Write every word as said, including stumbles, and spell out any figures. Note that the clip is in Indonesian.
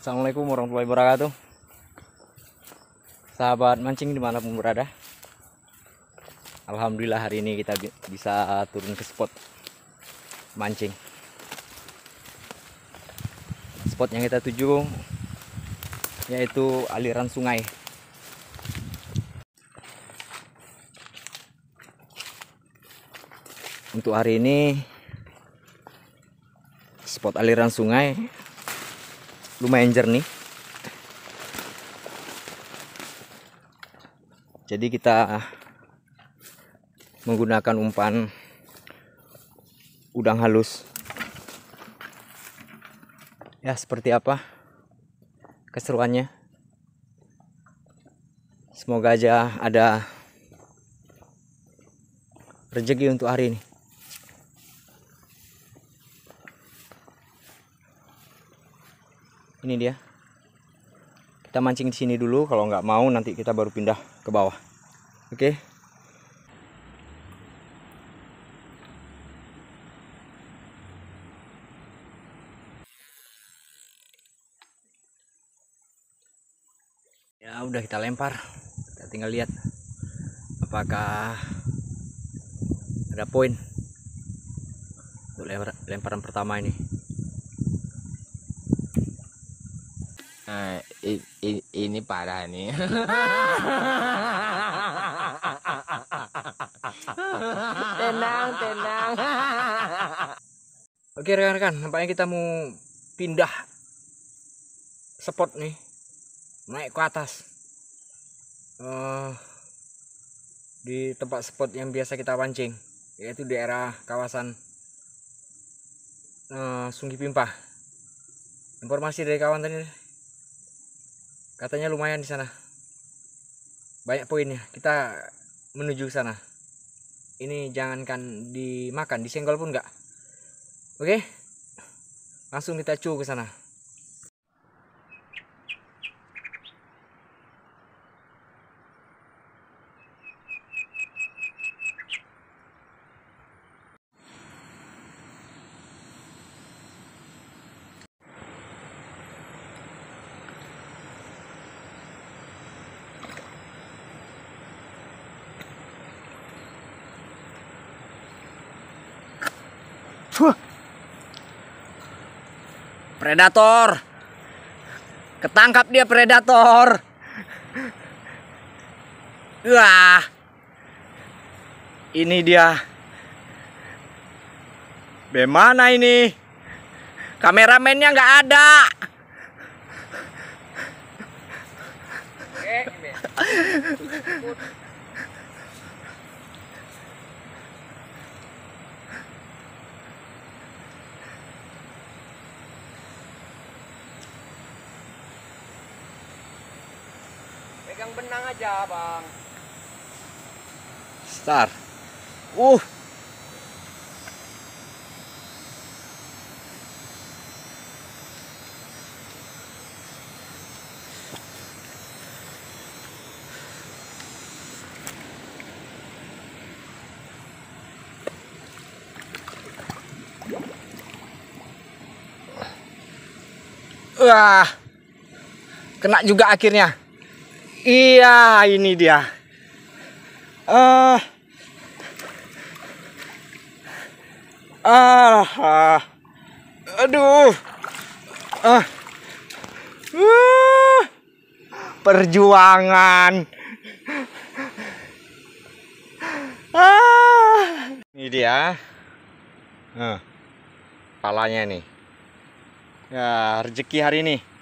Assalamualaikum warahmatullahi wabarakatuh. Sahabat mancing dimanapun berada, alhamdulillah hari ini kita bisa turun ke spot mancing. Spot yang kita tuju yaitu aliran sungai. Untuk hari ini spot aliran sungai lumayan jernih, jadi kita menggunakan umpan udang halus. Ya, seperti apa keseruannya, semoga aja ada rezeki untuk hari ini. Ini dia. Kita mancing di sini dulu, kalau nggak mau nanti kita baru pindah ke bawah. Oke. Ya, udah kita lempar. Kita tinggal lihat apakah ada poin untuk lemparan pertama ini. Nah, ini, ini parah nih. Tenang, tenang. Oke rekan-rekan, nampaknya kita mau pindah spot nih, naik ke atas uh, di tempat spot yang biasa kita pancing, yaitu daerah kawasan uh, Sunggi Pimpah. Informasi dari kawan tadi, katanya lumayan di sana, banyak poinnya. Kita menuju ke sana. Ini jangankan dimakan, disenggol pun enggak. Oke, langsung kita cu ke sana. Predator, ketangkap dia predator. Wah, ini dia. Bagaimana ini? Kameramennya nggak ada. Pegang benang aja, Bang. Star. Uh. Wah. Kena juga akhirnya. Iya, ini dia. Ah, uh, ah, aduh, ah, uh, perjuangan. Ah, ini dia. Nah, palanya nih. Ya, rezeki hari ini.